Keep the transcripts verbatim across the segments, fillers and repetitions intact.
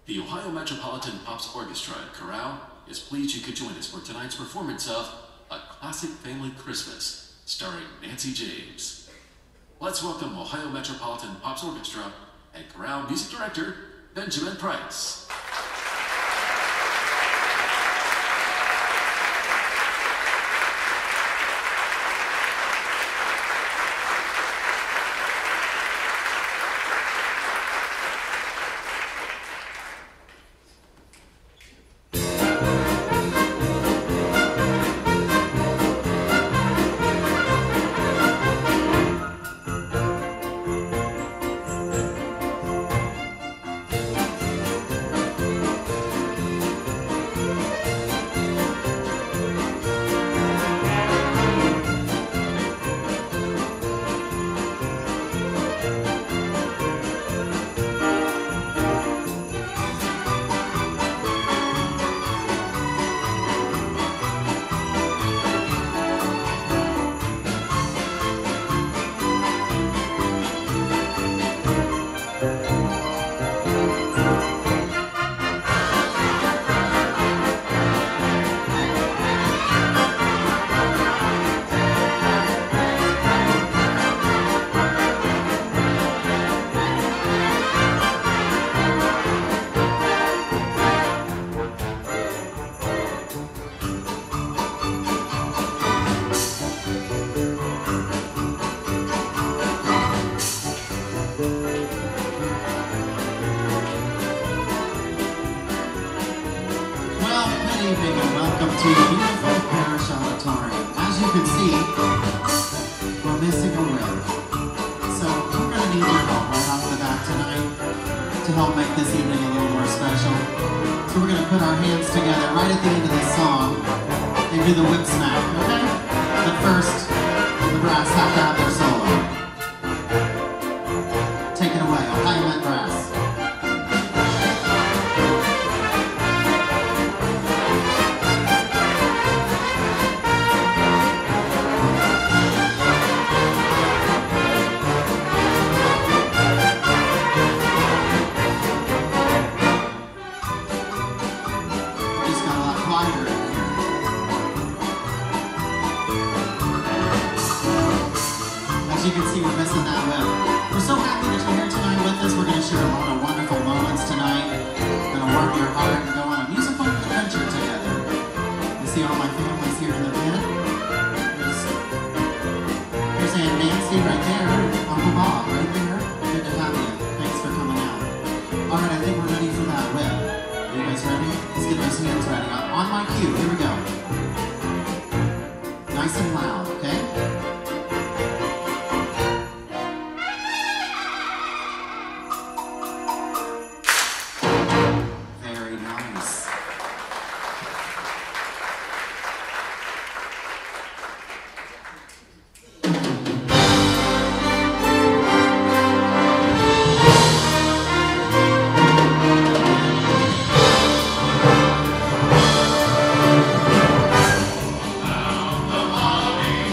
The Ohio Metropolitan Pops Orchestra and Chorale is pleased you could join us for tonight's performance of A Classic Family Christmas, starring Nancy James. Let's welcome Ohio Metropolitan Pops Orchestra and Chorale Music Director, Benjamin Price. Now the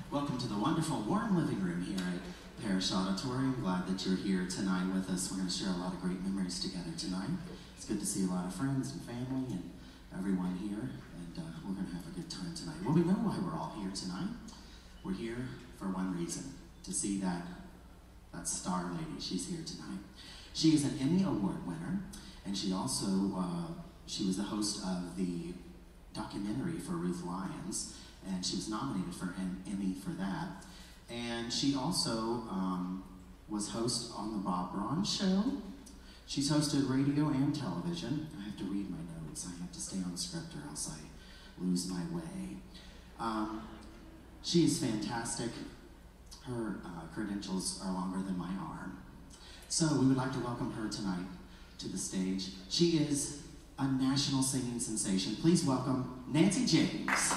Welcome to the wonderful, warm living room here at Parish Auditorium. Glad that you're here tonight with us. We're going to share a lot of great memories together tonight. It's good to see a lot of friends and family and everyone here, and uh, we're going to have a good time tonight. Well, we know why we're all here tonight. We're here for one reason, to see that, that star lady. She's here tonight. She is an Emmy Award winner, and she also, uh, she was the host of the documentary for Ruth Lyons, and she was nominated for an Emmy for that. And she also um, was host on the Bob Braun show. She's hosted radio and television. I have to read my notes. I have to stay on script or else I lose my way. Um, she is fantastic. Her uh, credentials are longer than my arm. So we would like to welcome her tonight to the stage. She is a national singing sensation. Please welcome Nancy James.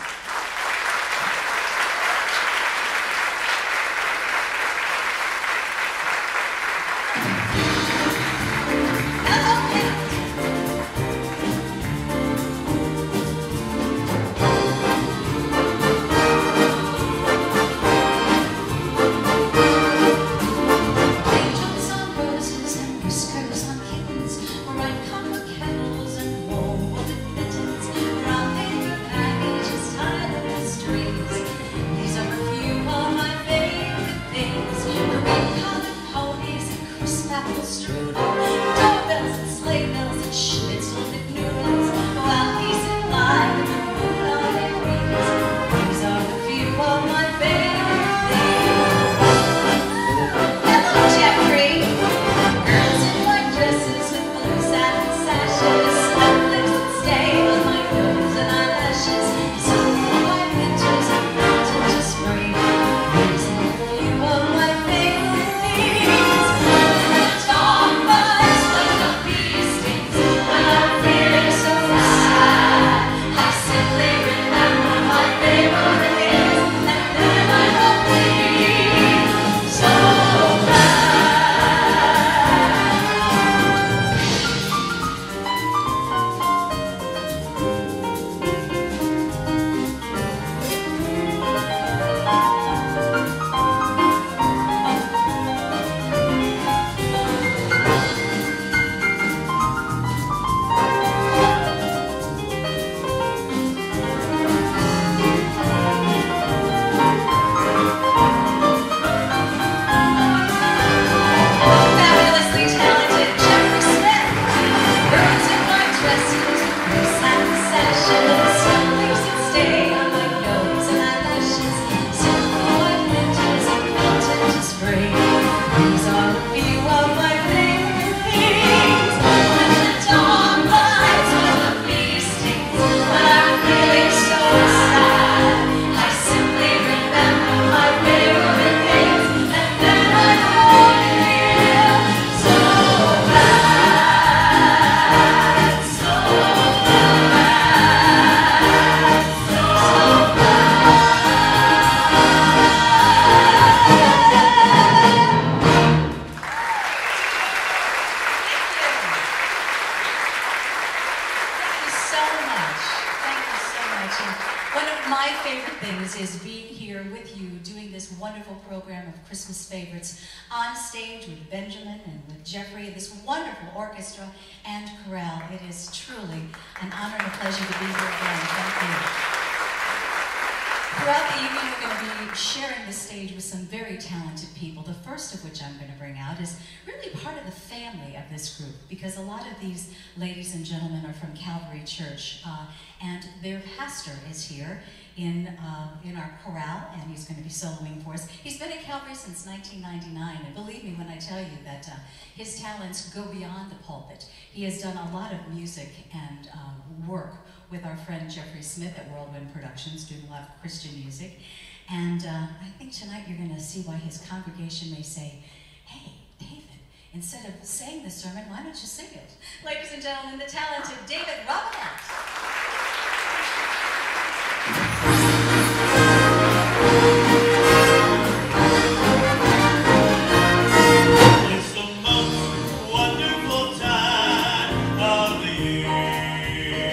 Orchestra and Chorale. It is truly an honor and a pleasure to be here again. Thank you. Throughout the evening, we're going to be sharing the stage with some very talented people, the first of which I'm going to bring out is really part of the family of this group, because a lot of these ladies and gentlemen are from Calvary Church, uh, and their pastor is here in, uh, in our chorale, and he's going to be soloing for us. He's been at Calvary since nineteen ninety-nine, and believe me when I tell you that uh, his talents go beyond the pulpit. He has done a lot of music and um, work with our friend Jeffrey Smith at Whirlwind Productions, doing a lot of Christian music. And uh, I think tonight you're going to see why his congregation may say, hey, David, instead of saying the sermon, why don't you sing it? Ladies and gentlemen, the talented David Robinette.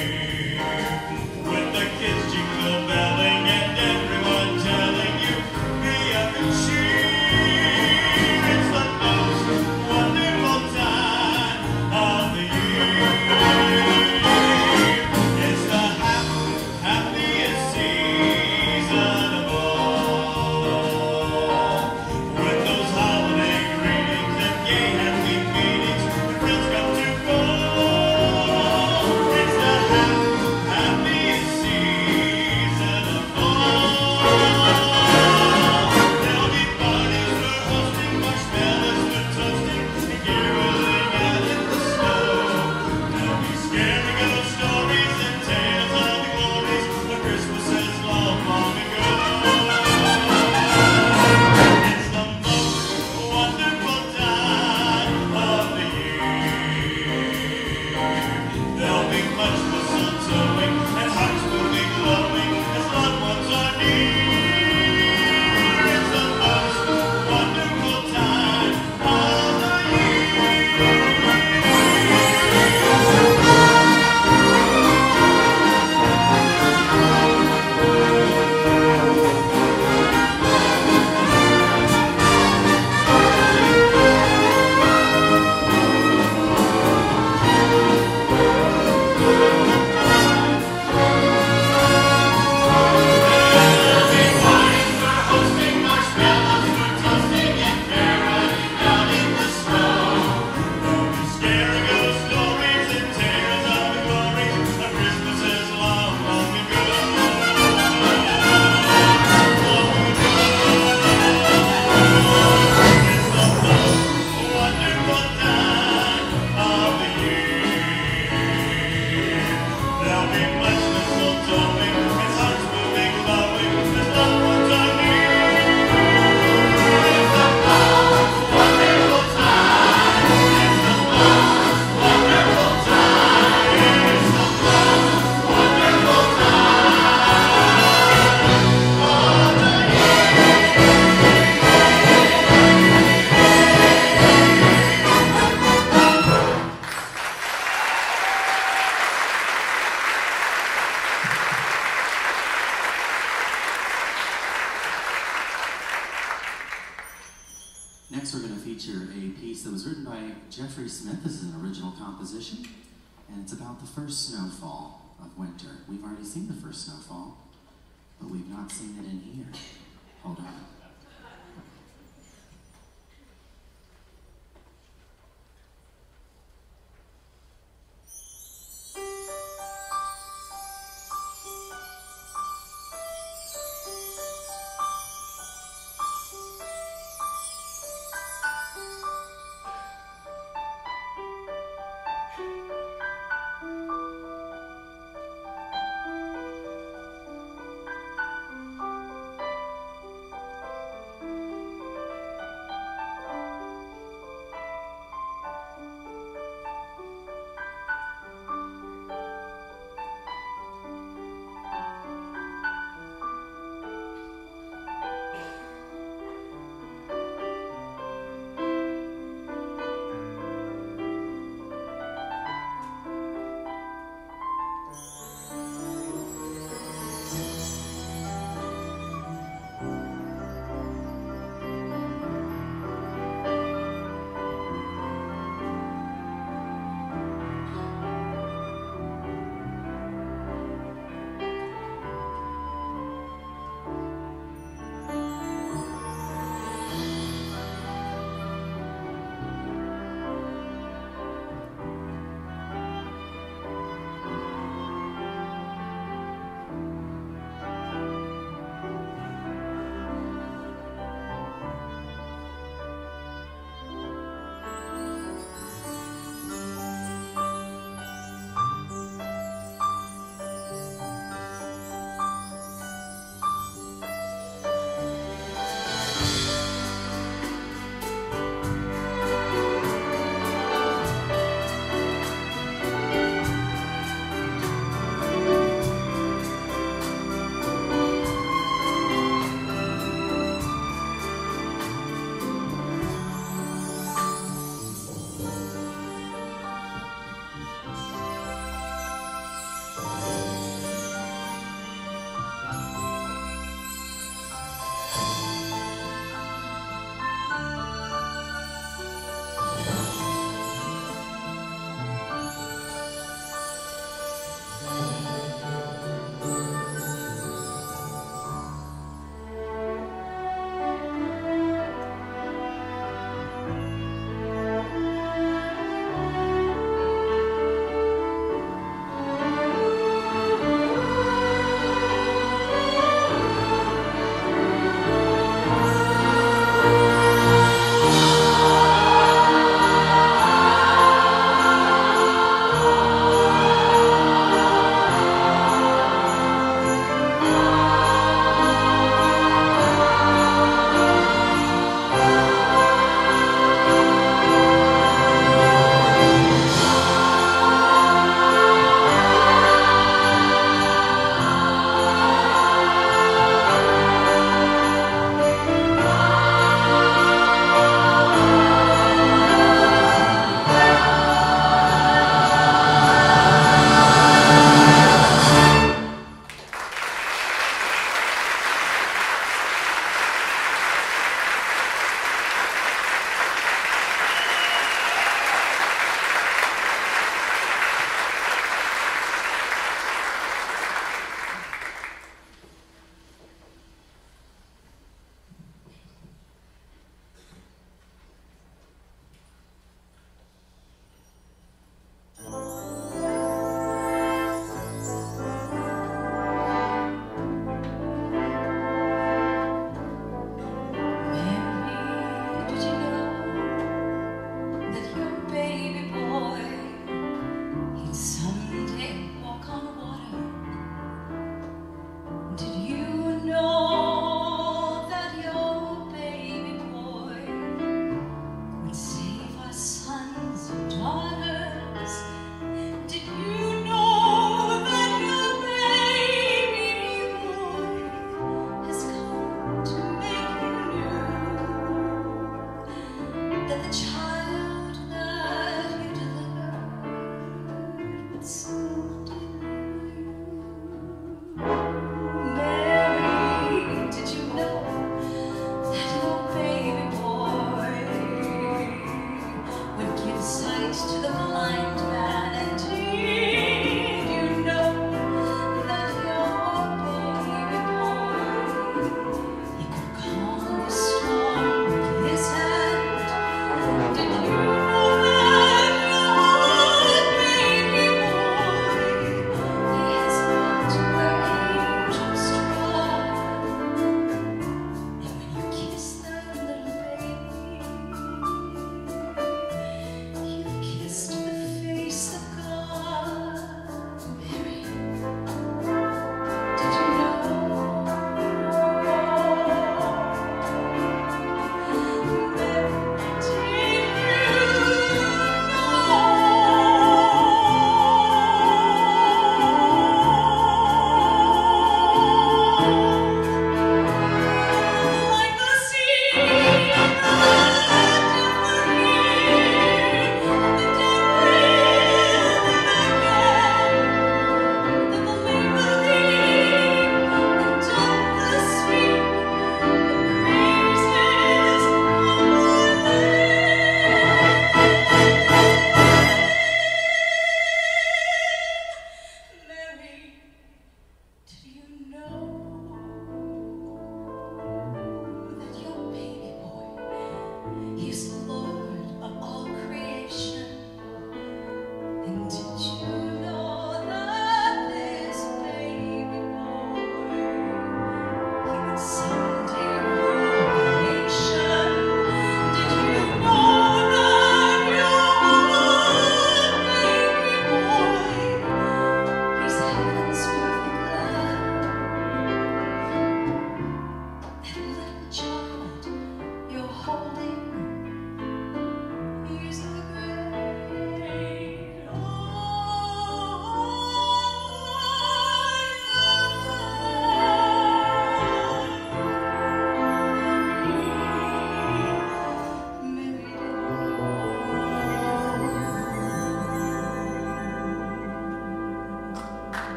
With the kids jingle belling and everyone telling you Next, we're going to feature a piece that was written by Jeffrey Smith. This is an original composition, and it's about the first snowfall of winter. We've already seen the first snowfall, but we've not seen it in here. Hold on.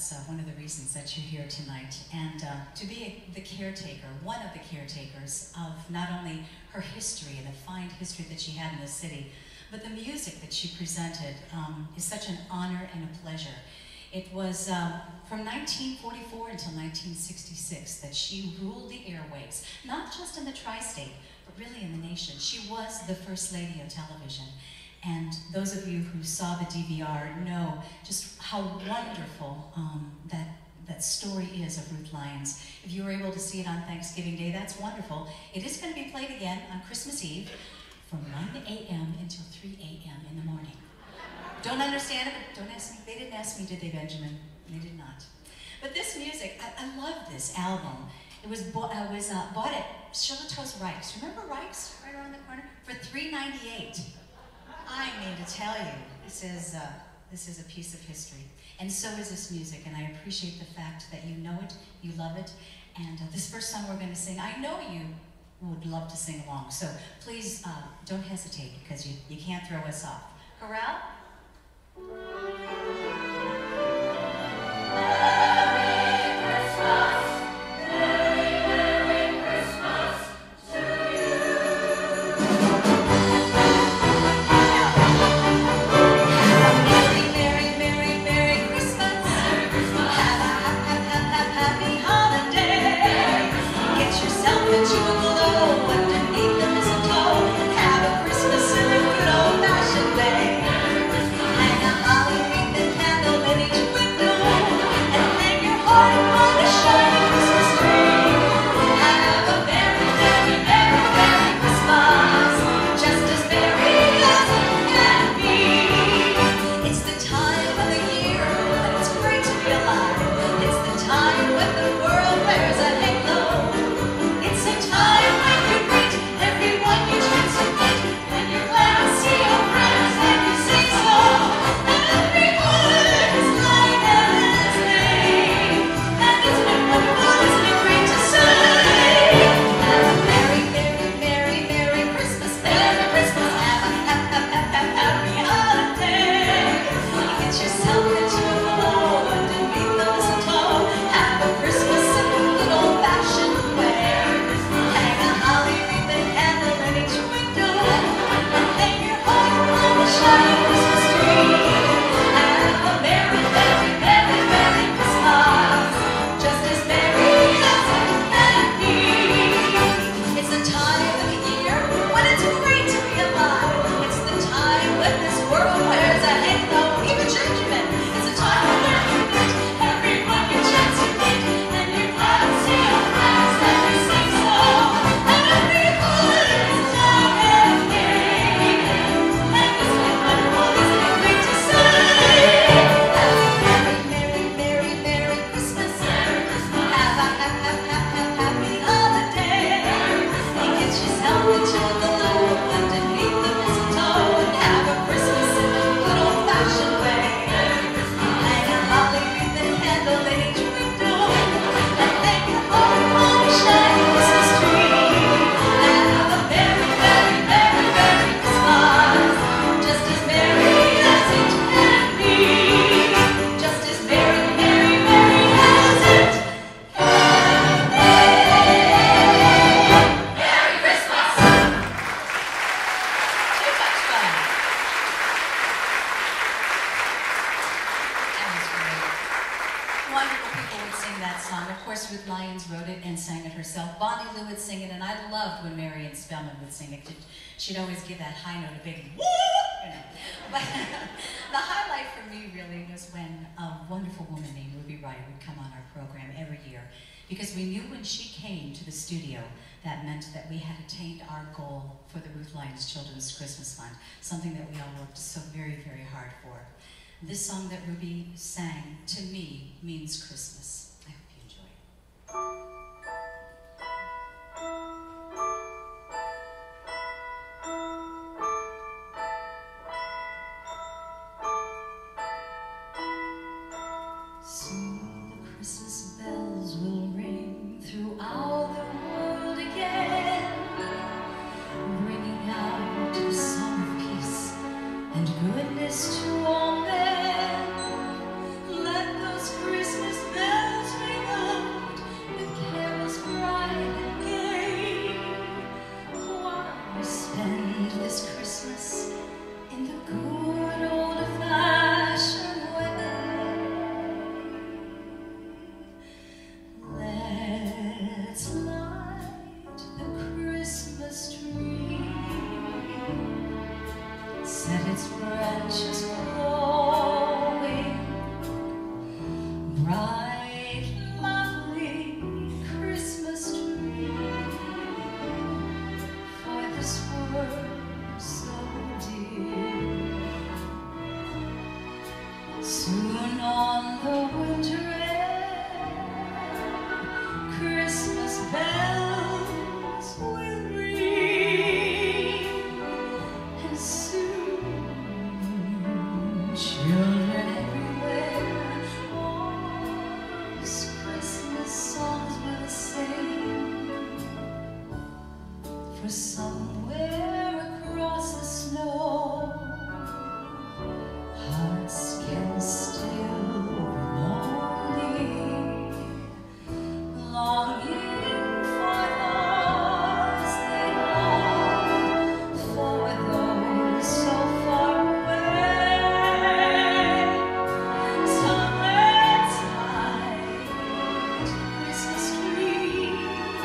that's uh, one of the reasons that you're here tonight. And uh, to be a, the caretaker, one of the caretakers of not only her history and the fine history that she had in the city, but the music that she presented um, is such an honor and a pleasure. It was um, from nineteen forty-four until nineteen sixty-six that she ruled the airwaves, not just in the tri-state, but really in the nation. She was the first lady of television. And those of you who saw the D V R know just how wonderful um, that, that story is of Ruth Lyons. If you were able to see it on Thanksgiving Day, that's wonderful. It is going to be played again on Christmas Eve from one A M until three A M in the morning. Don't understand it, but don't ask me. They didn't ask me, did they, Benjamin? They did not. But this music, I, I love this album. It was, bo uh, was uh, bought at Shillitoe's Reichs. Remember Reichs, right around the corner? For three ninety-eight. I mean to tell you, this is, uh, this is a piece of history. And so is this music, and I appreciate the fact that you know it, you love it, and uh, this first song we're going to sing, I know you would love to sing along, so please uh, don't hesitate, because you, you can't throw us off. Chorale? She'd always give that high note, a big woo, you know. But the highlight for me really was when a wonderful woman named Ruby Wright would come on our program every year, because we knew when she came to the studio, that meant that we had attained our goal for the Ruth Lyons Children's Christmas Fund, something that we all worked so very, very hard for. This song that Ruby sang, to me, means Christmas. I hope you enjoy it. Goodness to all men, let those Christmas For somewhere across the snow, hearts can still be lonely, longing for those they love, for those so far away. Somewhere tied to Christmas tree,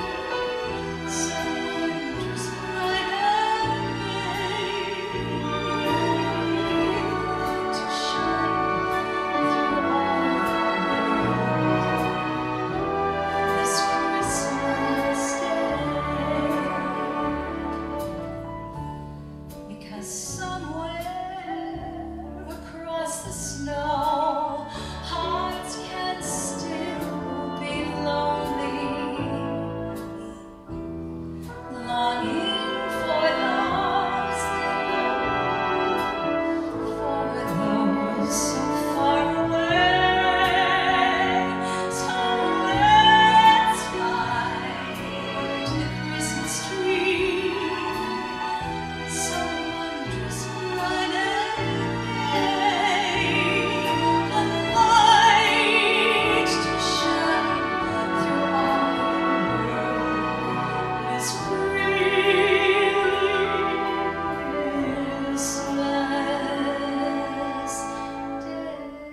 someone just bright and gay to shine through all this Christmas day. Because somewhere across the snow, hearts can still be lonely, longing for those they love, for those so far away. Somewhere tied to the Christmas tree, someone just bright and gay, a light to shine through our world this Christmas day.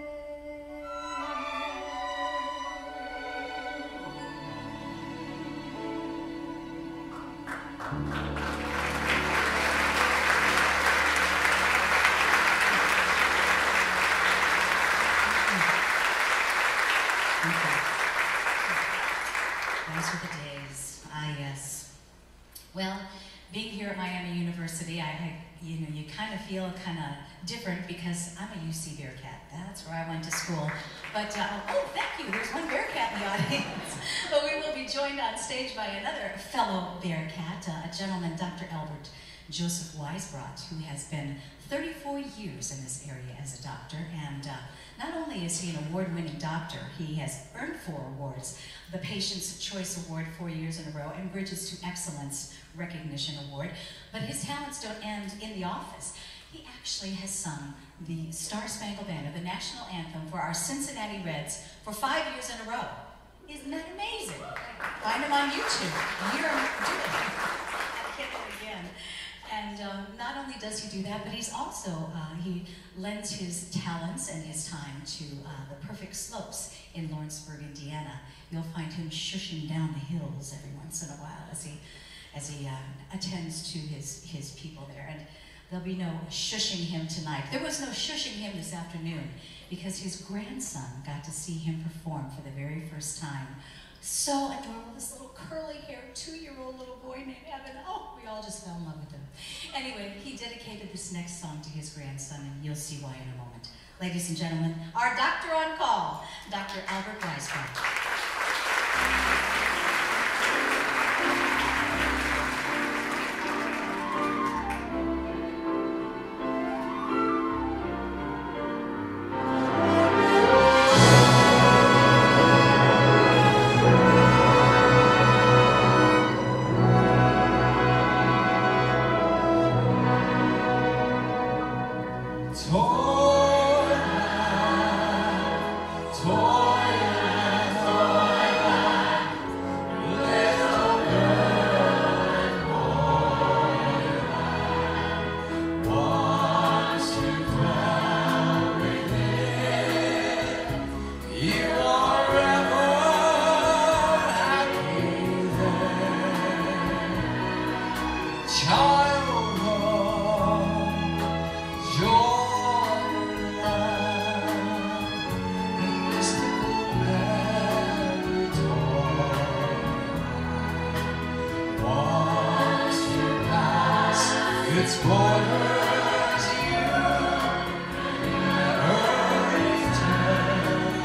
Those were the days. Ah, yes. Well, being here at Miami University, I, I you know, you kind of feel kind of different because I'm a U C Bearcat. That's where I went to school. But, uh, oh, thank you. There's one Bearcat in the audience. But we will be joined on stage by another fellow Bearcat, uh, a gentleman, Doctor Albert Joseph Weisbrot, who has been thirty-four years in this area as a doctor. And uh, not only is he an award-winning doctor, he has earned four awards, the Patient's Choice Award four years in a row, and Bridges to Excellence Recognition Award. But his talents don't end in the office. He actually has sung the Star Spangled Banner, the national anthem for our Cincinnati Reds, for five years in a row. Isn't that amazing? Find him on YouTube. Hear him do it. I can't do it again. And um, not only does he do that, but he's also, uh, he lends his talents and his time to uh, the Perfect Slopes in Lawrenceburg, Indiana. You'll find him shushing down the hills every once in a while as he, as he uh, attends to his, his people there. And there'll be no shushing him tonight. There was no shushing him this afternoon because his grandson got to see him perform for the very first time. So adorable, this little curly-haired two-year-old little boy named Evan. Oh, we all just fell in love with him. Anyway, he dedicated this next song to his grandson, and you'll see why in a moment. Ladies and gentlemen, our doctor on call, Doctor Albert Weisbrot. Its borders you earth turn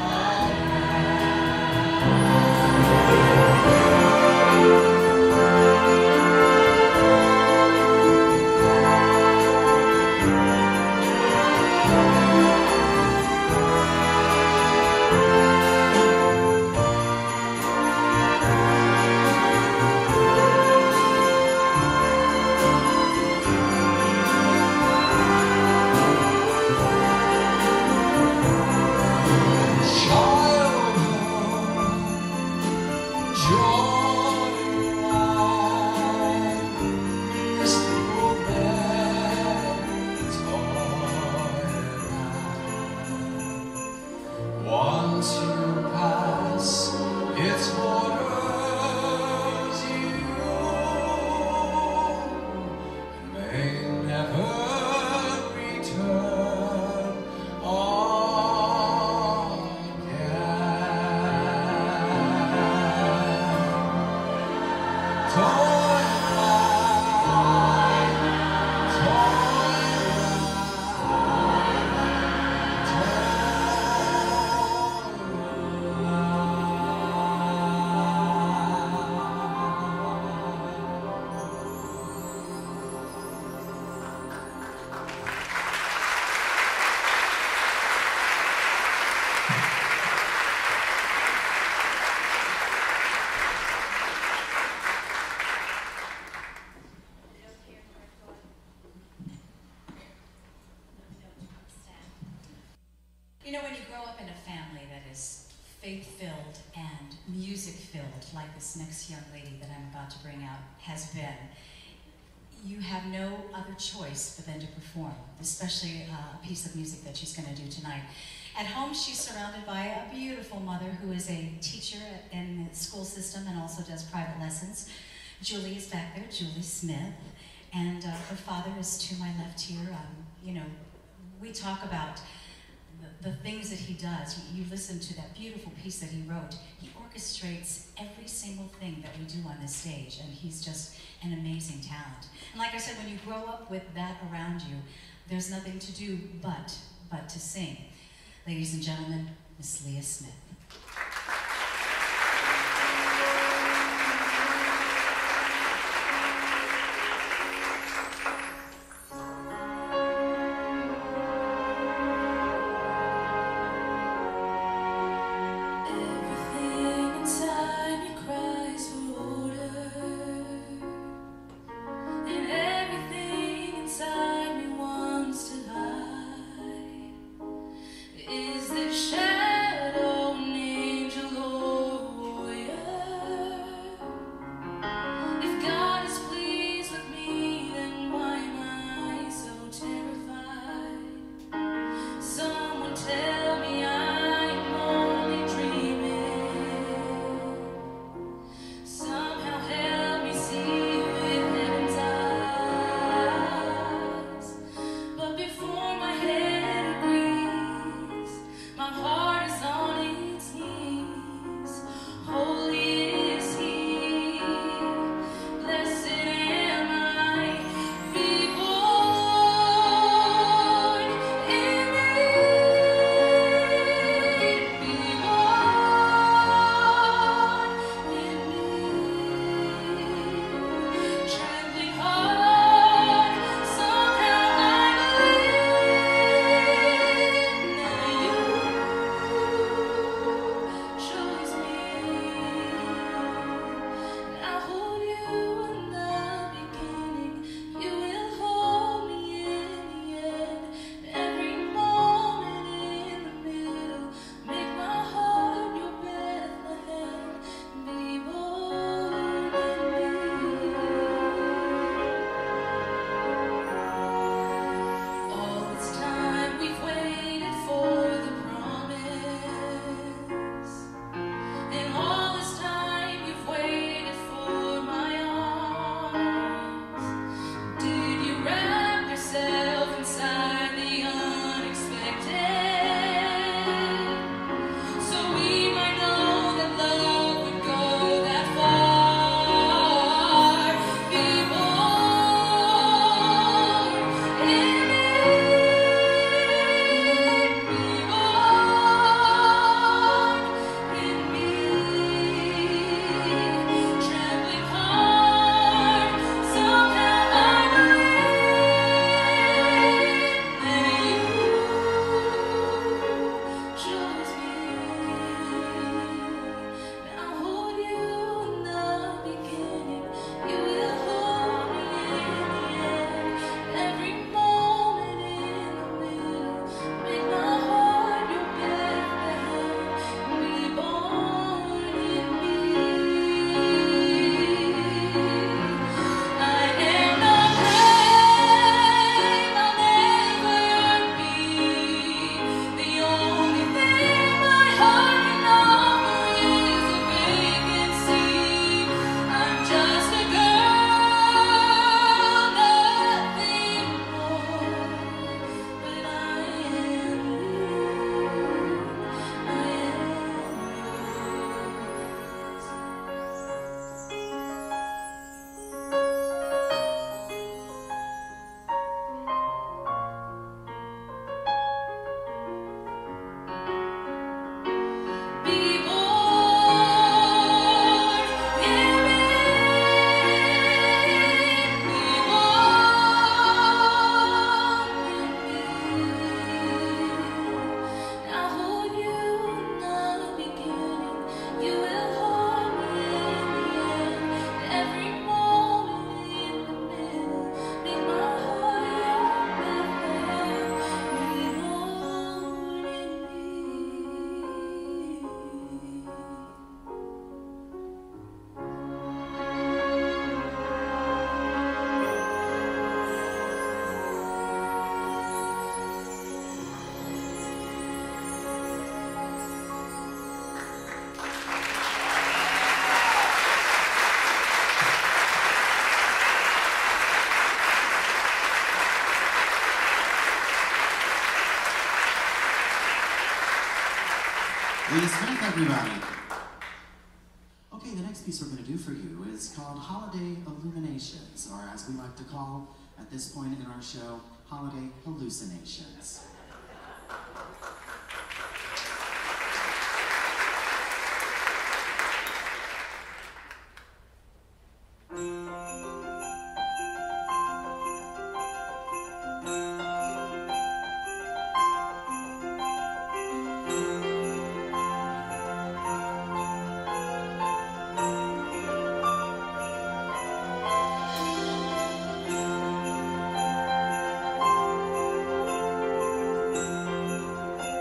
You know, when you grow up in a family that is faith-filled and music-filled, like this next young lady that I'm about to bring out has been, you have no other choice but then to perform, especially uh, a piece of music that she's going to do tonight. At home, she's surrounded by a beautiful mother who is a teacher in the school system and also does private lessons. Julie is back there, Julie Smith, and uh, her father is to my left here. Um, you know, we talk about the, the things that he does. You, you listen to that beautiful piece that he wrote. He orchestrates every single thing that we do on this stage, and he's just an amazing talent. And like I said, when you grow up with that around you, there's nothing to do but, but to sing. Ladies and gentlemen, Miss Leah Smith. Is the shadow named Smith, everybody. Okay, the next piece we're going to do for you is called Holiday Illuminations, or as we like to call at this point in our show, Holiday Hallucinations. Thank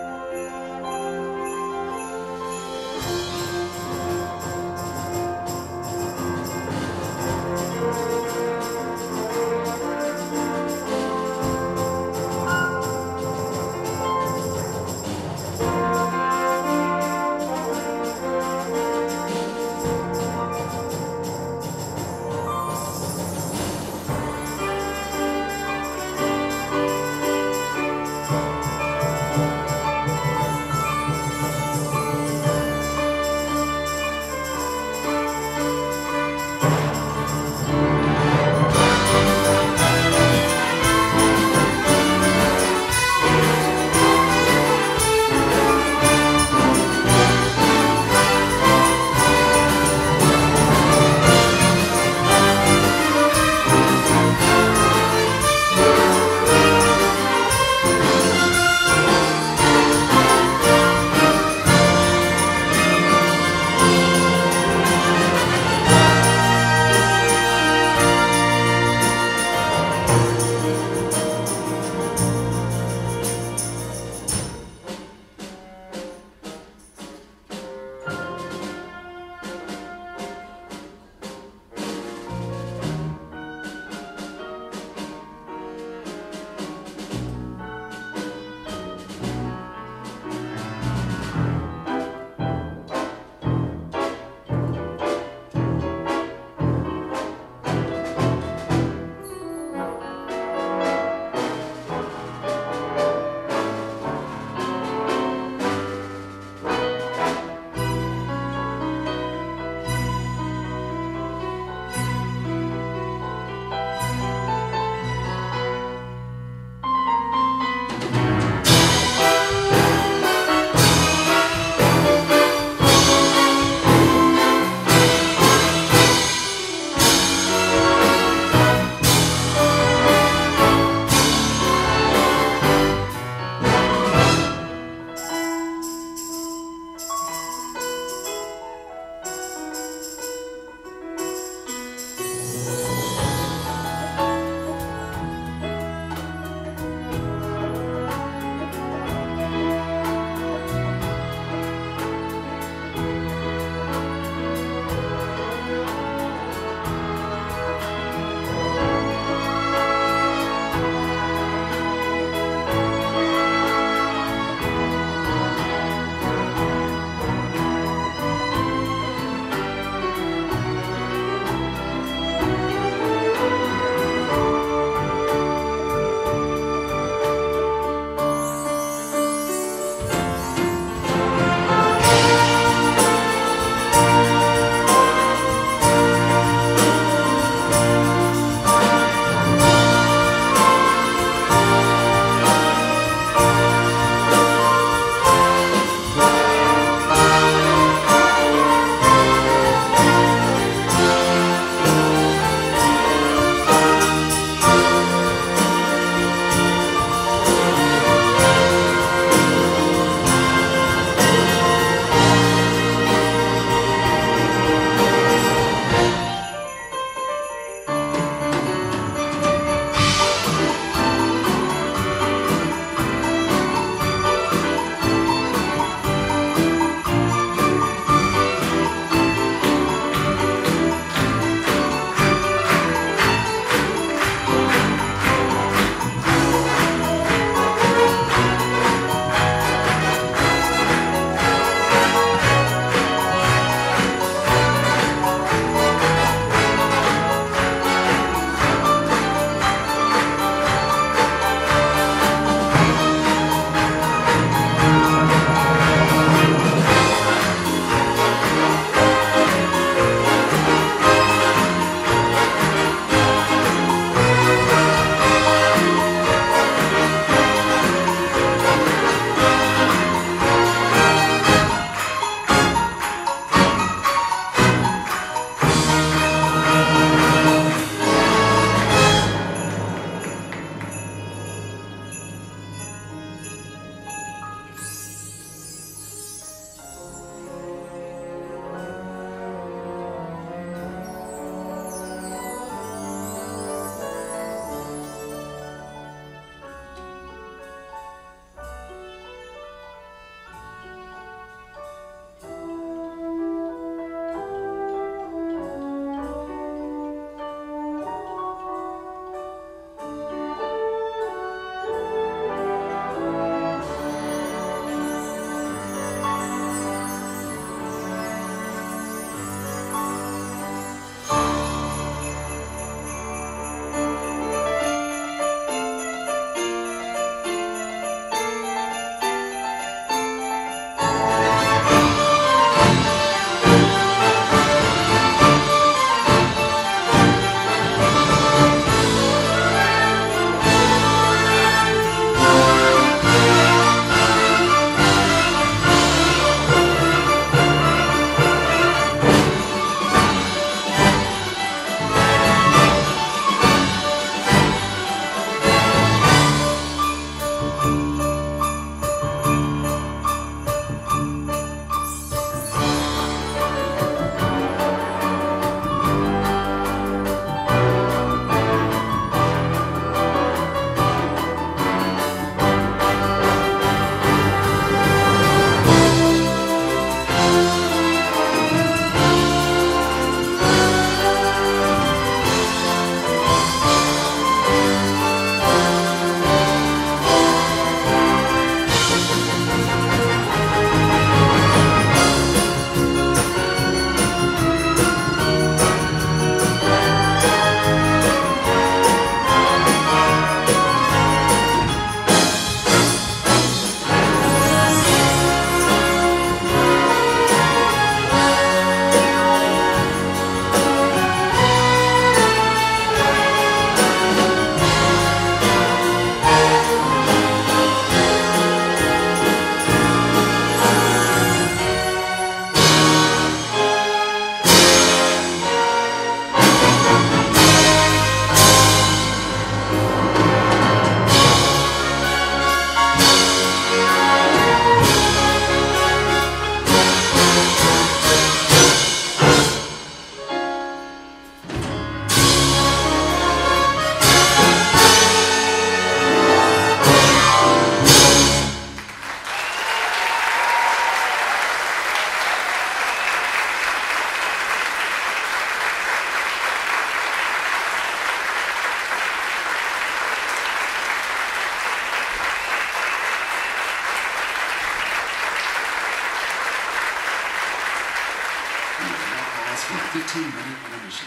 fifteen minute intermission.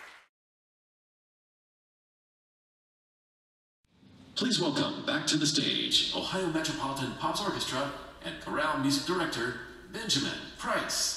Please welcome back to the stage Ohio Metropolitan Pops Orchestra and Chorale Music Director Benjamin Price.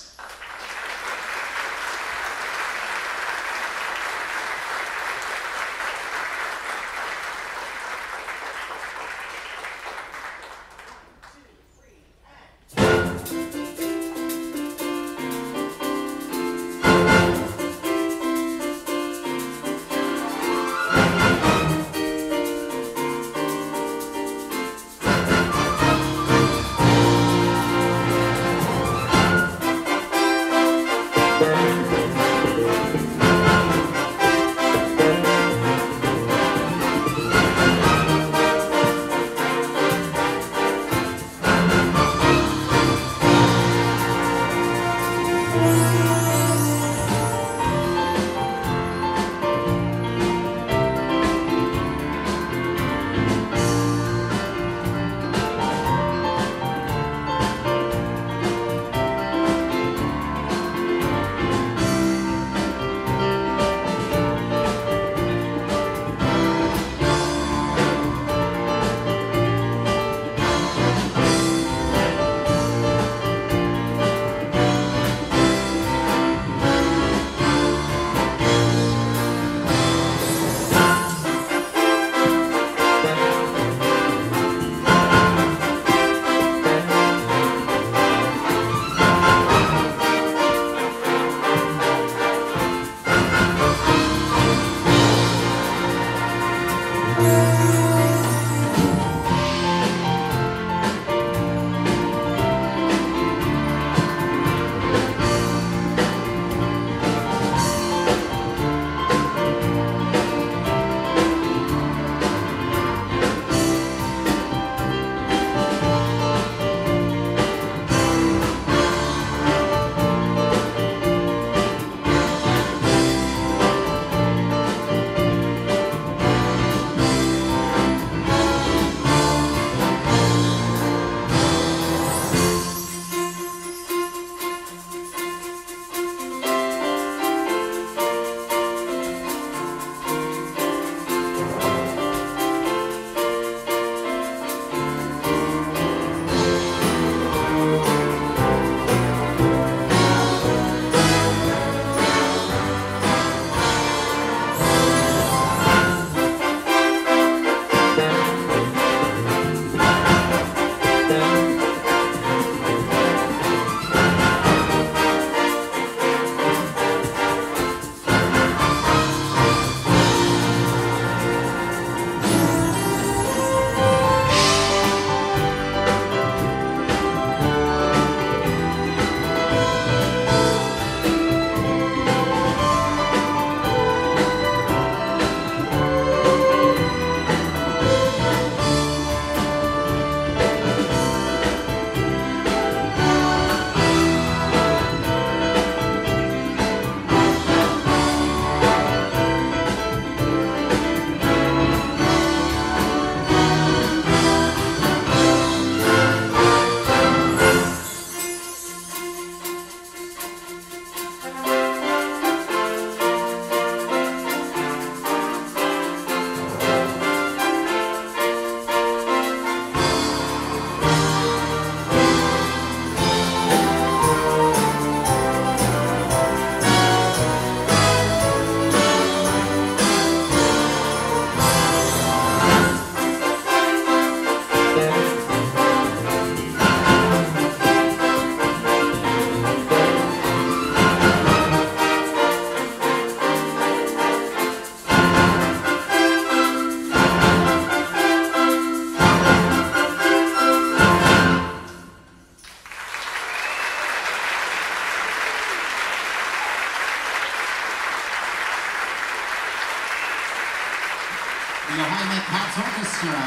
the Ohio Met Pops Orchestra.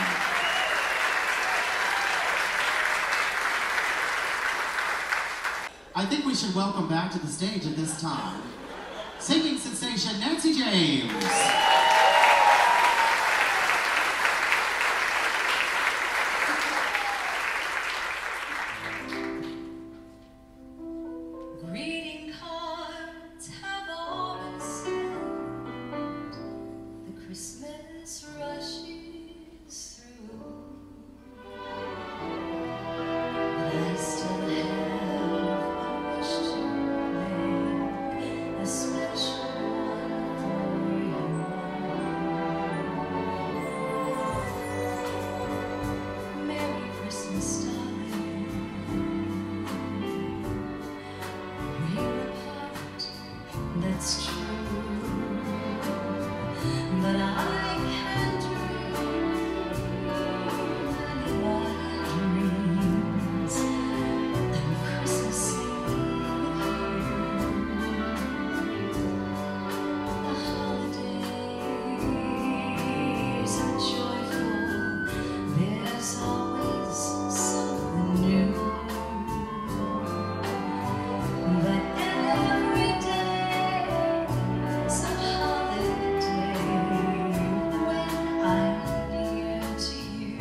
I think we should welcome back to the stage at this time singing sensation Nancy James. Greeting cards have Christmas rushes through, but I still have a wish to make a special one for you. Merry Christmas, darling. We're apart, that's true. But I can't dream any more dreams than Christmas Eve with you. The holidays are joyful, there's always something new. But every day is a holiday when I'm near to you.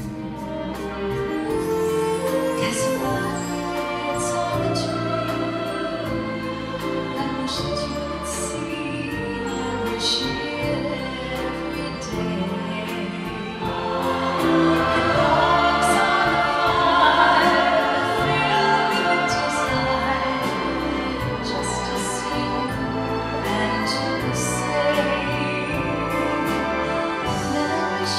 'Cause lights on the tree, I wish that you could see, I wish it every day. And logs on the fire, filled with desire, just to see you and to say that I wish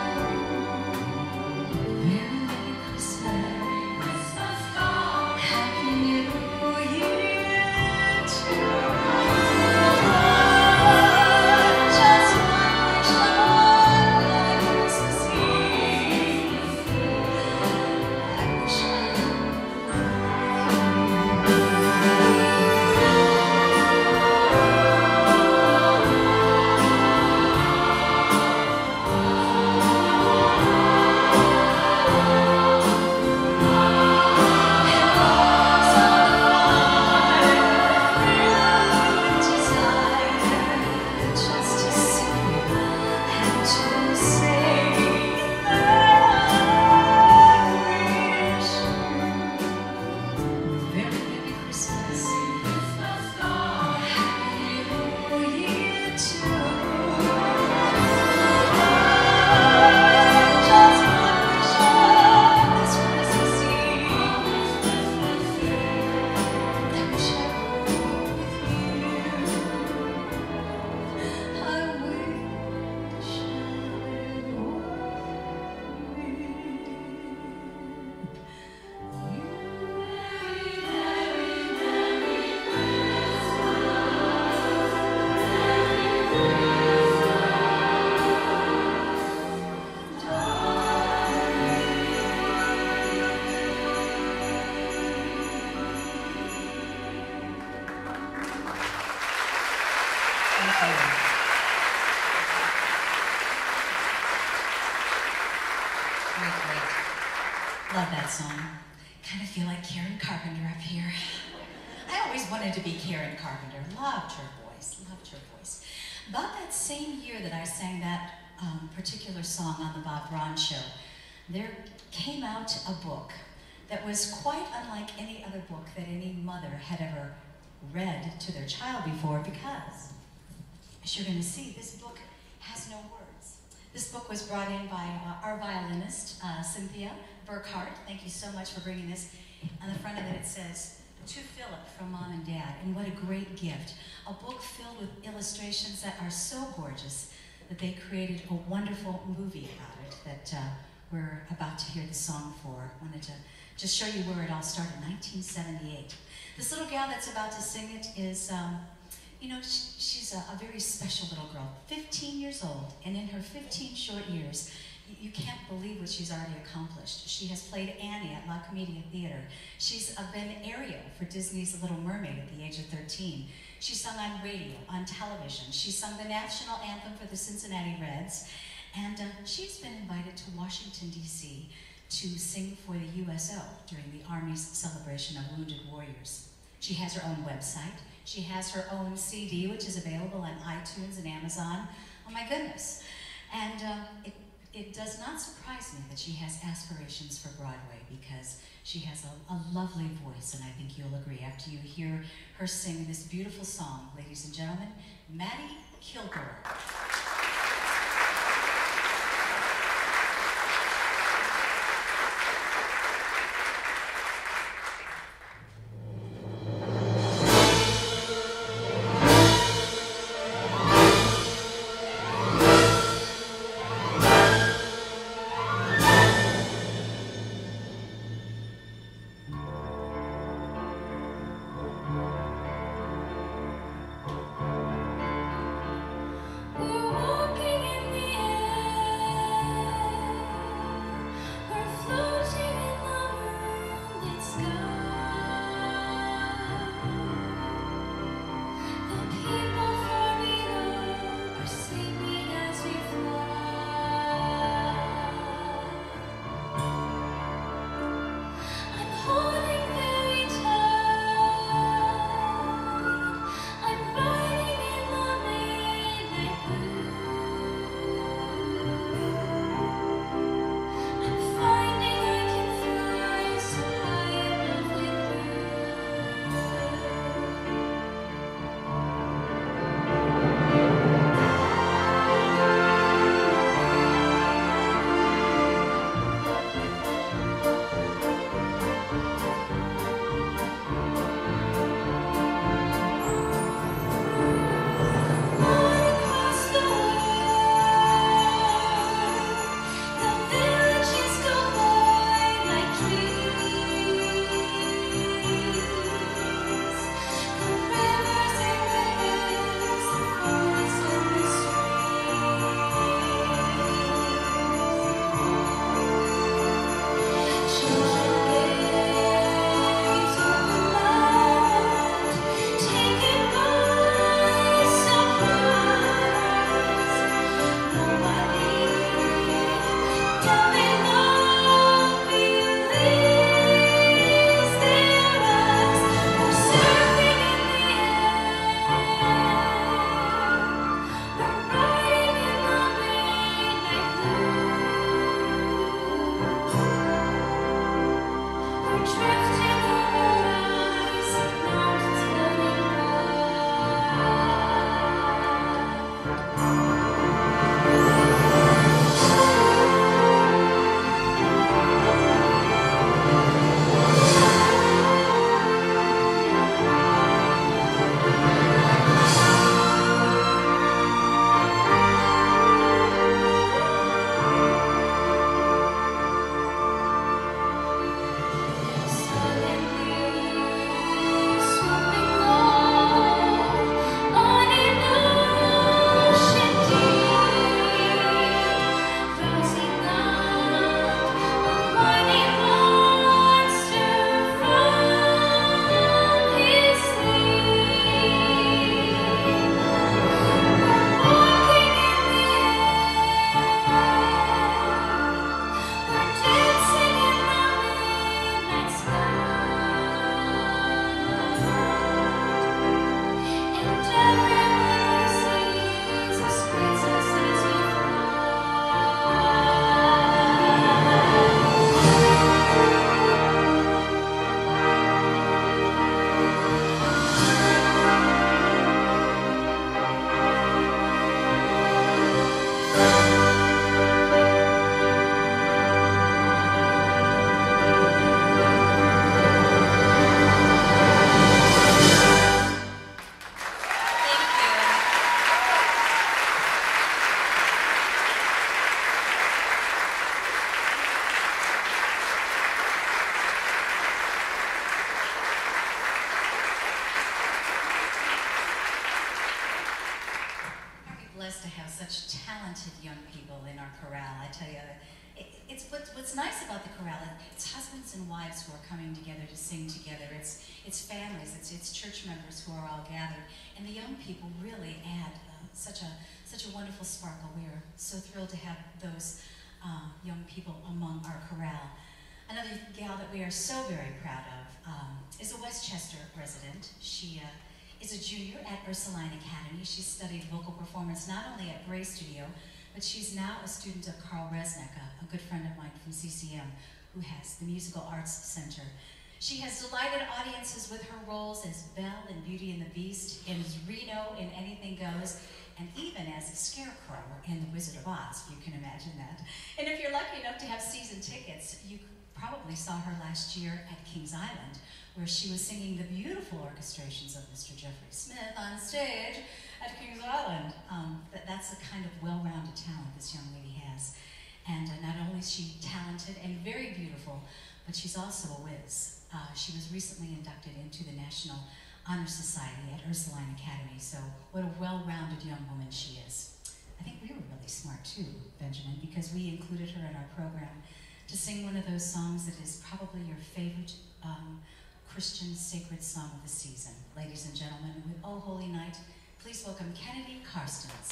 you a very Merry Christmas, Happy New Year too. Just one wish on my Christmas Eve, I wish I were with just to see and to say that I wish you very Merry Christmas, Happy New Year too. Just one wish on this Christmas Eve, I wish I were with you. I wish I were with you. Thank you. Great, great. Love that song. Kind of feel like Karen Carpenter up here. I always wanted to be Karen Carpenter. Loved her voice, loved her voice. About that same year that I sang that um, particular song on the Bob Braun show, there came out a book that was quite unlike any other book that any mother had ever read to their child before, because, as you're going to see, this book has no words. This book was brought in by uh, our violinist, uh, Cynthia Burkhart. Thank you so much for bringing this. On the front of it, it says, "To Philip from Mom and Dad," and what a great gift. A book filled with illustrations that are so gorgeous that they created a wonderful movie about it that uh, we're about to hear the song for. I wanted to just show you where it all started, nineteen seventy-eight. This little gal that's about to sing it is, um, you know, she, she's a, a very special little girl, fifteen years old, and in her fifteen short years, you, you can't believe what she's already accomplished. She has played Annie at La Comedia Theater. She's uh, been Ariel for Disney's Little Mermaid at the age of thirteen. She sung on radio, on television. She sung the national anthem for the Cincinnati Reds, and uh, she's been invited to Washington, D C to sing for the U S O during the Army's celebration of wounded warriors. She has her own website. She has her own C D, which is available on iTunes and Amazon. Oh my goodness. And uh, it, it does not surprise me that she has aspirations for Broadway, because she has a, a lovely voice, and I think you'll agree after you hear her sing this beautiful song. Ladies and gentlemen, Maddie Kilgore. talented young people in our chorale. I tell you, it, it's what, what's nice about the chorale. It's husbands and wives who are coming together to sing together. It's it's families. It's it's church members who are all gathered, and the young people really add uh, such a such a wonderful sparkle. We are so thrilled to have those uh, young people among our chorale. Another gal that we are so very proud of um, is a Westchester resident. She uh, is a junior at Ursuline Academy. She studied vocal performance not only at Bray Studio, but she's now a student of Carl Resnick, a, a good friend of mine from C C M, who has the Musical Arts Center. She has delighted audiences with her roles as Belle in Beauty and the Beast, and as Reno in Anything Goes, and even as a Scarecrow in The Wizard of Oz, if you can imagine that. And if you're lucky enough to have season tickets, you probably saw her last year at Kings Island, where she was singing the beautiful orchestrations of Mister Jeffrey Smith on stage at Kings Island. Um, that, that's the kind of well-rounded talent this young lady has. And uh, not only is she talented and very beautiful, but she's also a whiz. Uh, she was recently inducted into the National Honor Society at Ursuline Academy, so what a well-rounded young woman she is. I think we were really smart too, Benjamin, because we included her in our program to sing one of those songs that is probably your favorite um, Christian sacred song of the season. Ladies and gentlemen, with Oh Holy Night, please welcome Kennedy Karstens.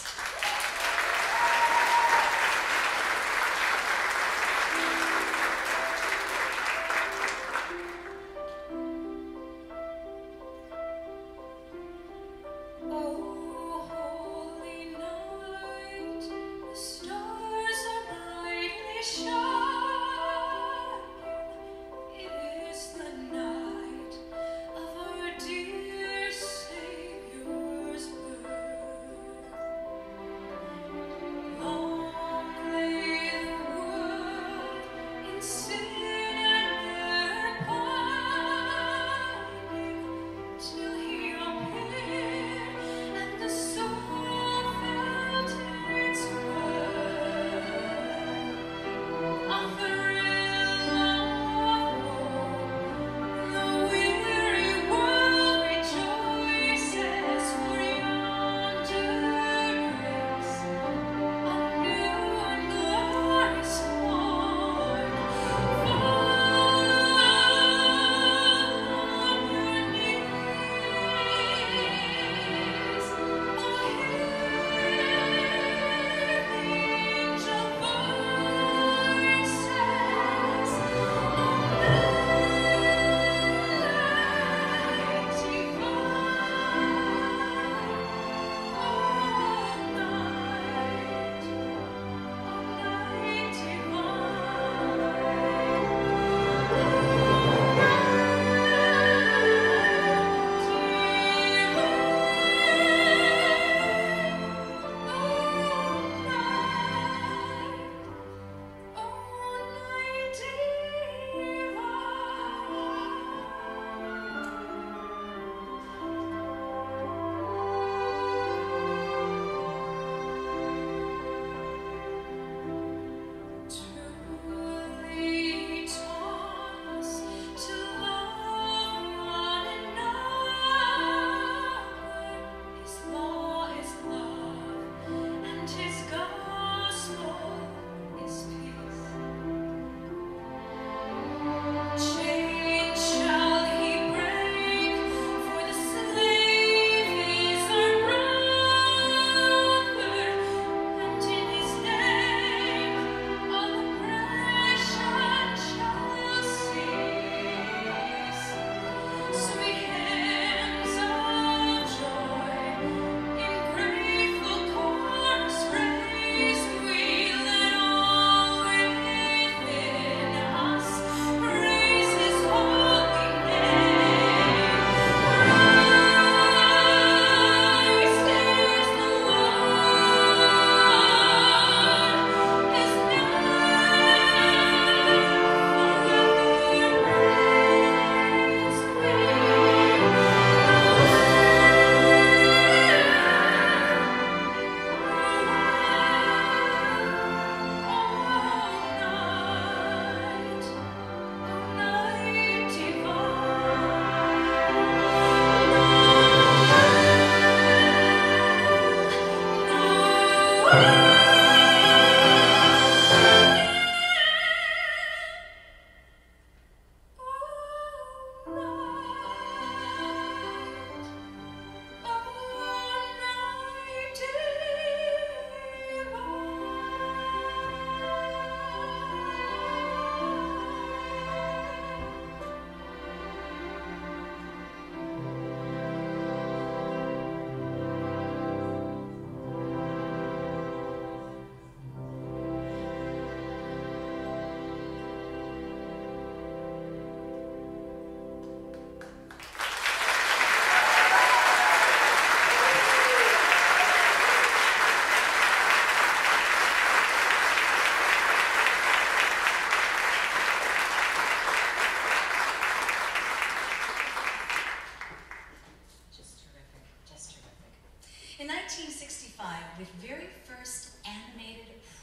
Dear Savior's birth.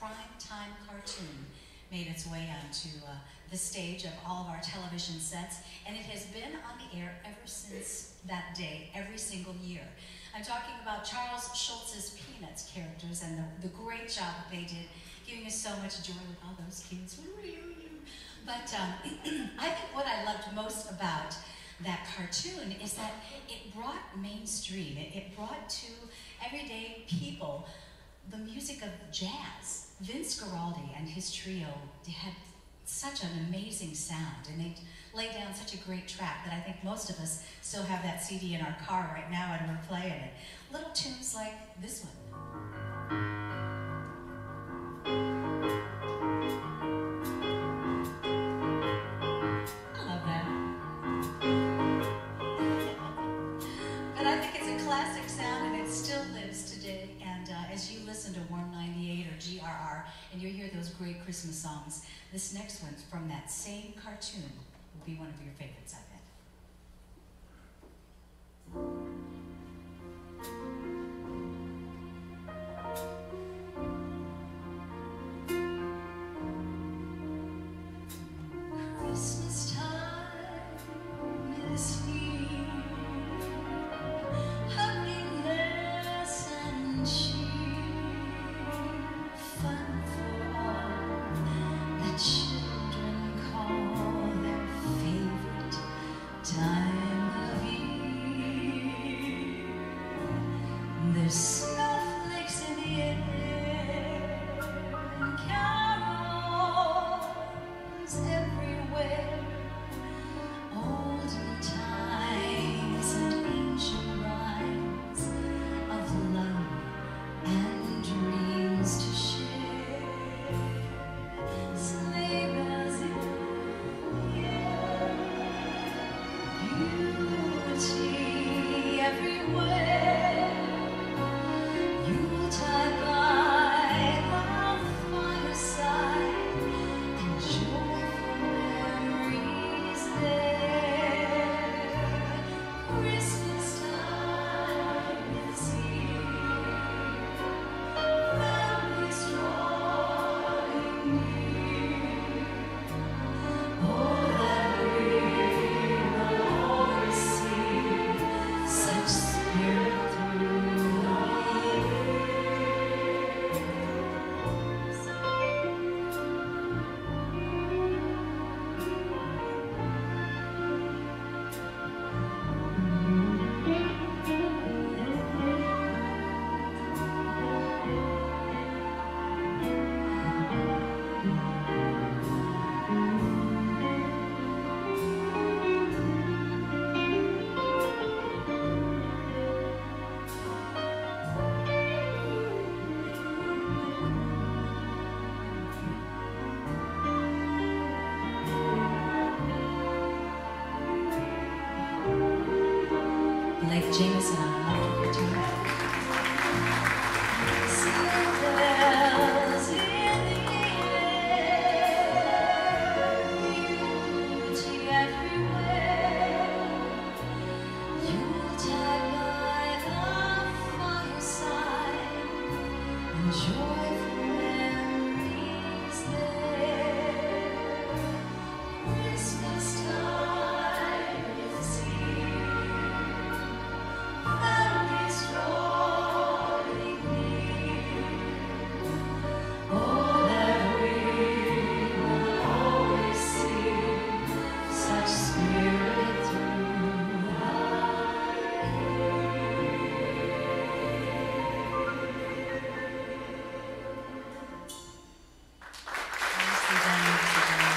prime-time cartoon made its way onto uh, the stage of all of our television sets, and it has been on the air ever since that day, every single year. I'm talking about Charles Schulz's Peanuts characters and the, the great job that they did, giving us so much joy with all those kids. But um, I think what I loved most about that cartoon is that it brought mainstream, it, it brought to everyday people the music of jazz. Vince Guaraldi and his trio had such an amazing sound, and they laid down such a great track that I think most of us still have that C D in our car right now and we're playing it. Little tunes like this one. I love that. But I think it's a classic sound and it still lives today. And uh, as you listen to Warm ninety-eight or G R R and you hear those great Christmas songs, this next one's from that same cartoon will be one of your favorites, I bet. Christmas time is here, happiness and cheer, fun for all that children call their favorite time of year. There's snowflakes in the air and carols everywhere, olden times and ancient rhymes of love and dreams to share. Sleigh bells in the air, beauty everywhere. Yuletide by the fireside, and joyful memories there. Christmas time is here, families drawing near. Oh, that we will always see such spirit through the Blake Jameson on electric guitar. Sleigh bells in the air, beauty everywhere. Yuletide by the fireside, and joyful memories there. Christmas time is here, families drawing near. Oh, that we will always see such spirit through the Nicely done, nicely done.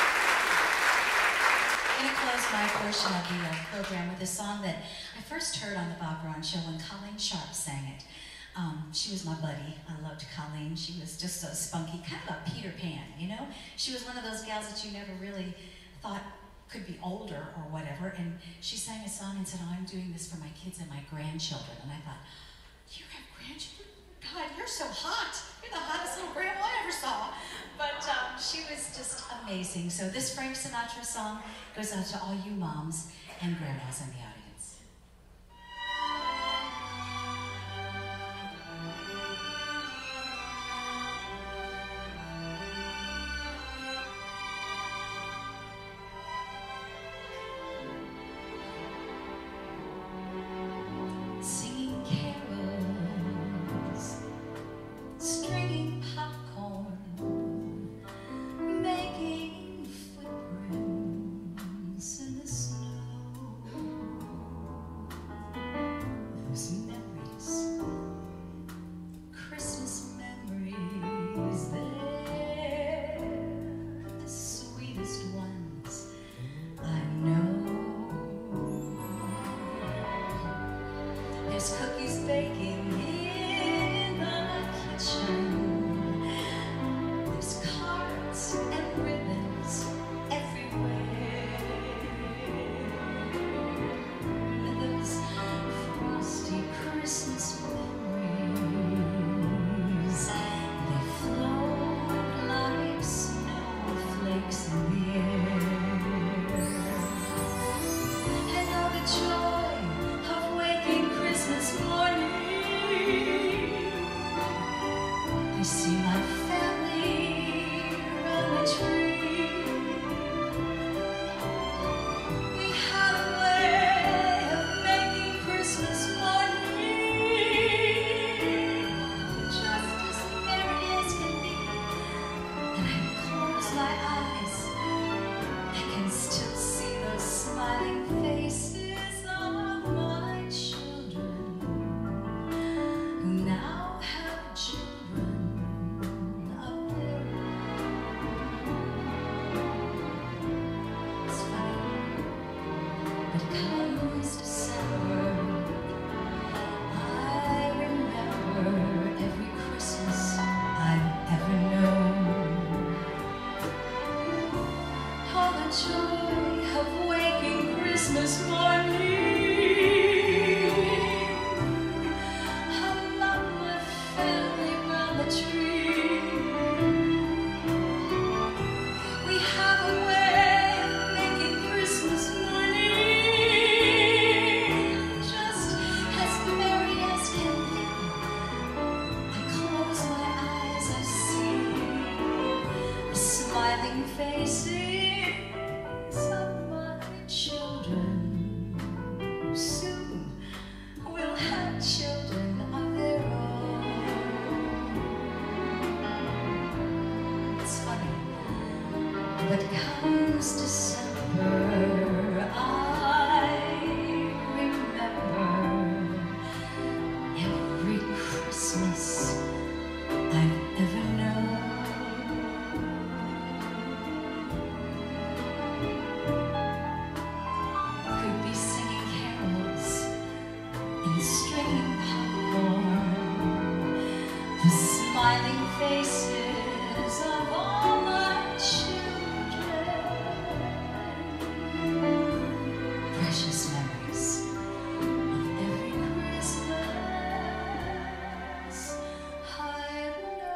I'm going to close my portion of the uh, program with a song that I first heard on the Bob Braun Show when Colleen Sharp sang it. Um, she was my buddy. I loved Colleen. She was just so spunky, kind of a Peter Pan, you know? She was one of those gals that you never really thought could be older or whatever, and she sang a song and said, oh, I'm doing this for my kids and my grandchildren. And I thought, you have grandchildren? God, you're so hot. You're the hottest little grandma I ever saw. But um, she was just amazing. So this Frank Sinatra song goes out to all you moms and grandmas in the audience. see my family around the tree. We have a way of making Christmas morning just as merry as can be. And I close my eyes, I can still see those smiling faces of my children who now have children of their own. It's funny, but comes December, I remember every Christmas I've ever known. All the joy of waking Christmas morning. I love my family round the tree. We have a way of making Christmas morning just as merry as can be. I close my eyes, I see the smiling faces of my children who soon will have children of their own. It's funny, but comes December, I remember every Christmas I've ever known. Could be singing carols and stringing popcorn, the smiling faces of all my children. Precious memories of every Christmas I've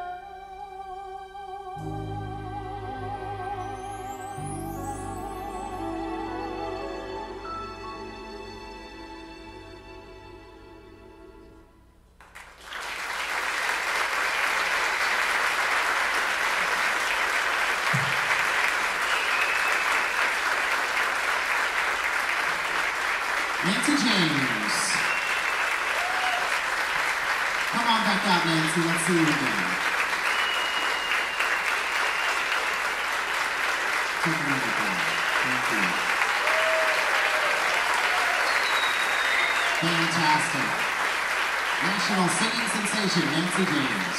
Nancy James. Come on back out, Nancy. Let's see you again. Take another breath. Thank you. Fantastic. National singing sensation, Nancy James.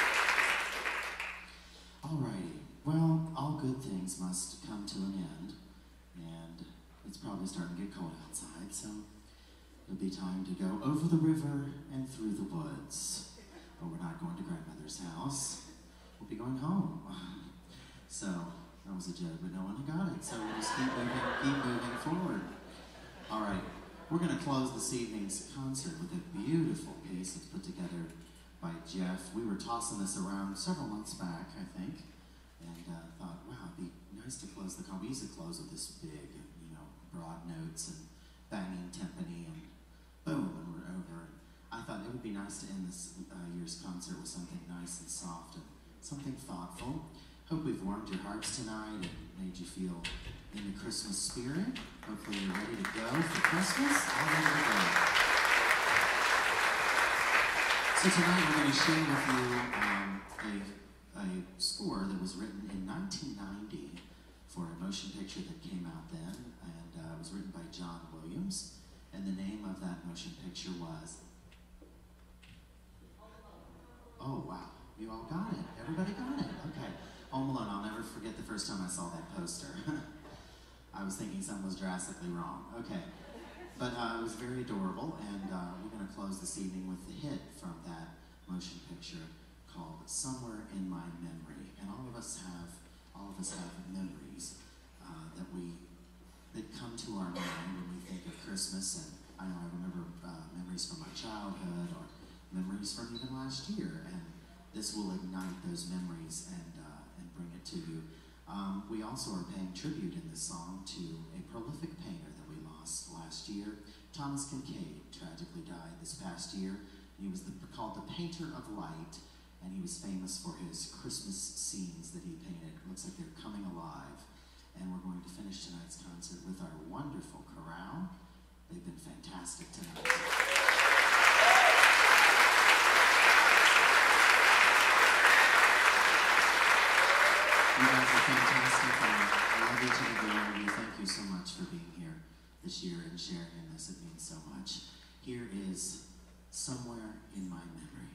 Alrighty. Well, all good things must come to an end. And it's probably starting to get cold outside, so it'll be time to go over the river and through the woods. But we're not going to grandmother's house. We'll be going home. So that was a joke, but no one got it. So we'll just keep moving, keep moving forward. All right, we're going to close this evening's concert with a beautiful piece that's put together by Jeff. We were tossing this around several months back, I think, and uh, thought, wow, it'd be nice to close the concert. We used to close with this big, you know, broad notes and banging timpani, and boom, and we're over. I thought it would be nice to end this uh, year's concert with something nice and soft and something thoughtful. Hope we've warmed your hearts tonight and made you feel in the Christmas spirit. Hopefully you're ready to go for Christmas. All ready to go. So tonight we're going to share with you um, a, a score that was written in nineteen ninety for a motion picture that came out then, and uh, it was written by John Williams, and the name of that motion picture was... Oh, wow. You all got it. Everybody got it. Okay. Home Alone. I'll never forget the first time I saw that poster. I was thinking something was drastically wrong. Okay. But uh, it was very adorable, and uh, we're going to close this evening with the hit from that motion picture called Somewhere in My Memory. And all of us have, all of us have memories uh, that we, that come to our mind when we think of Christmas. And I know I remember uh, memories from my childhood or memories from even last year. And this will ignite those memories and, uh, and bring it to you. Um, we also are paying tribute in this song to a prolific painter that we lost last year. Thomas Kincaid tragically died this past year. He was the, called the Painter of Light, and he was famous for his Christmas scenes that he painted. It looks like they're coming alive. And we're going to finish tonight's concert with our wonderful chorale. They've been fantastic tonight. You guys are fantastic, and I love each and every one of you. Thank you so much for being here this year and sharing in this. It means so much. Here is Somewhere in My Memory.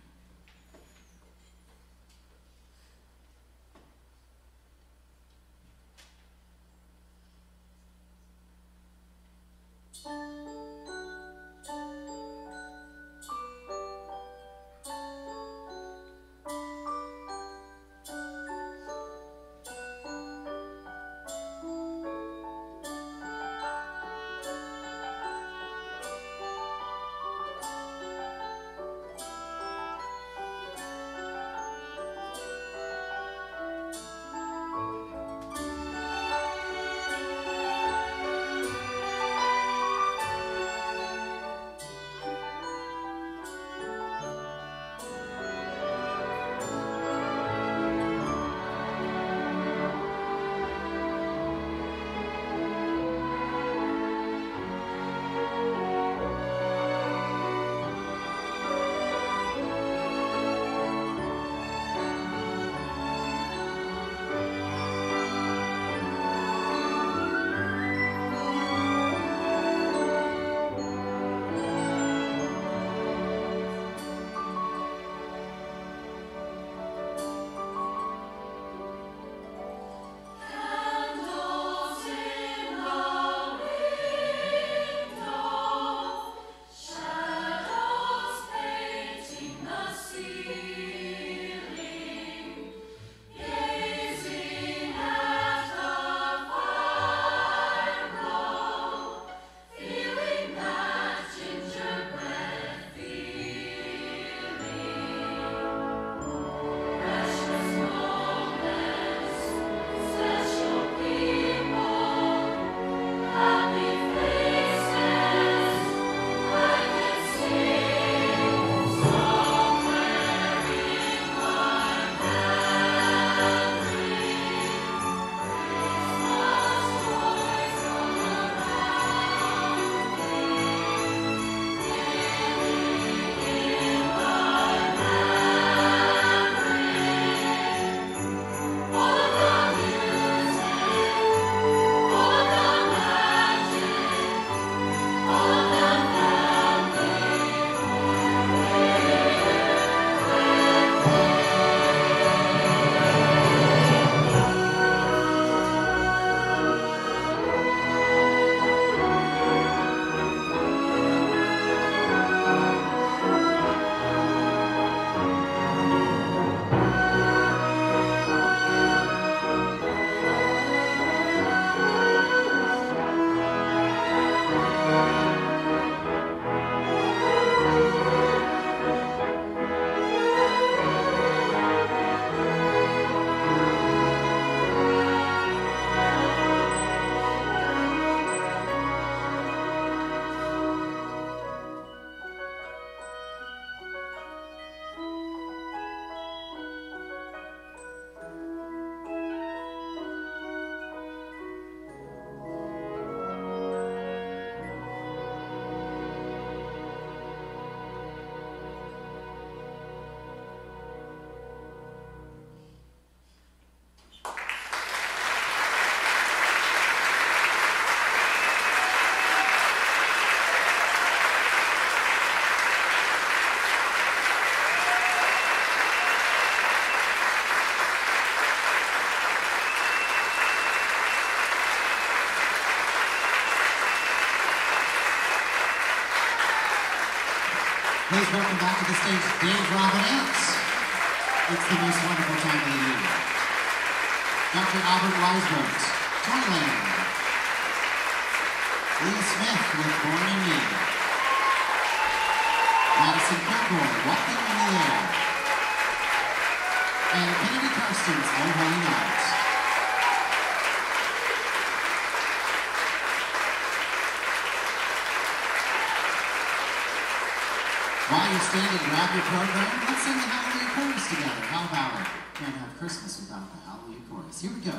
Please welcome back to the stage Dave Robinettes. It's the most wonderful time of the year. Doctor Albert Weisbert, Toyland. Lee Smith with Born in Me. Madison Kilgore, Walking in the Air. And Kennedy Karsten's Oh Holy Night. While you're standing, grab your program. Let's sing the Hallelujah Chorus together. How about it? Can't have Christmas without the Hallelujah Chorus. Here we go.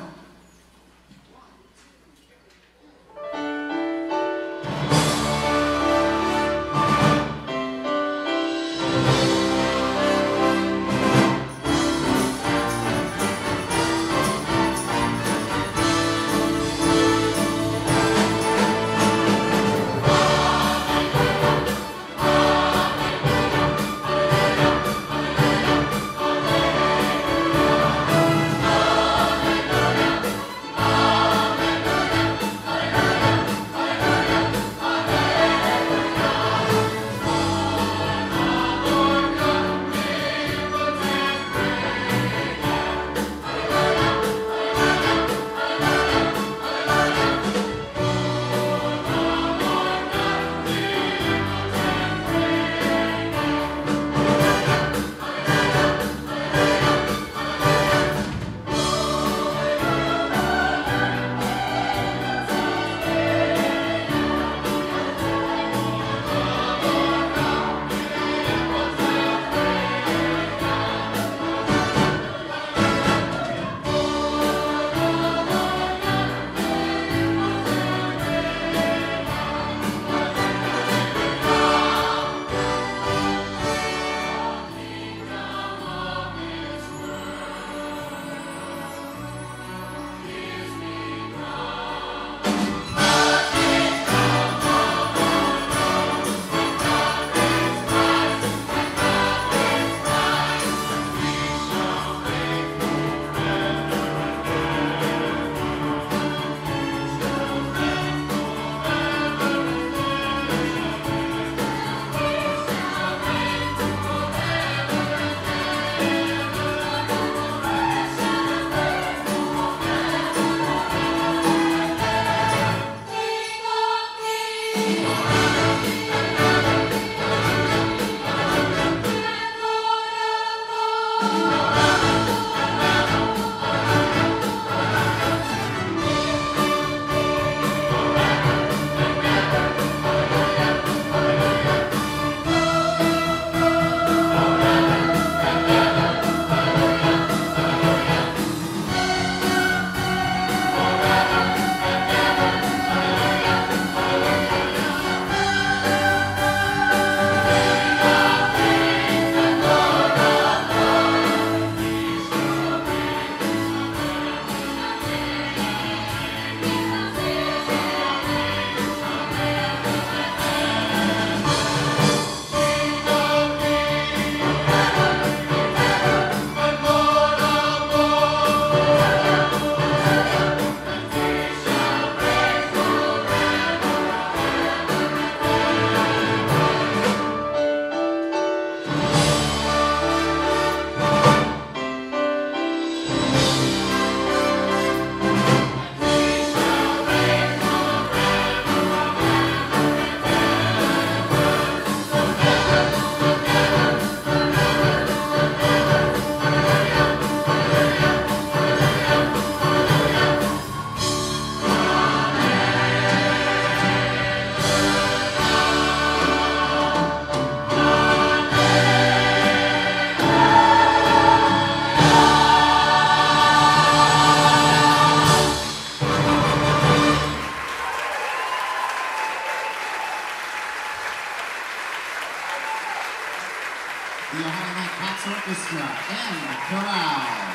the Orchestra and Chorale.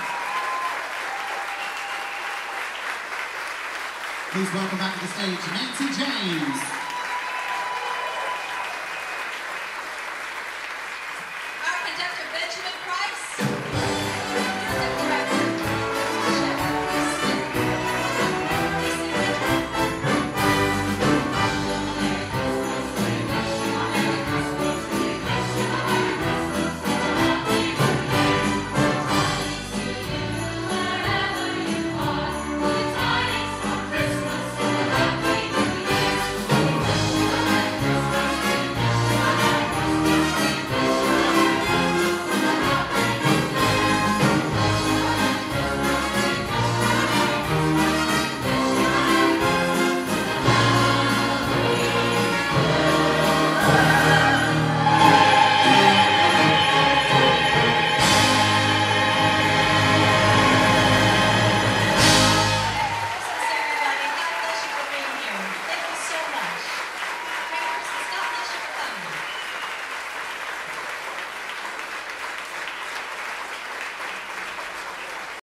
Please welcome back to the stage Nancy James.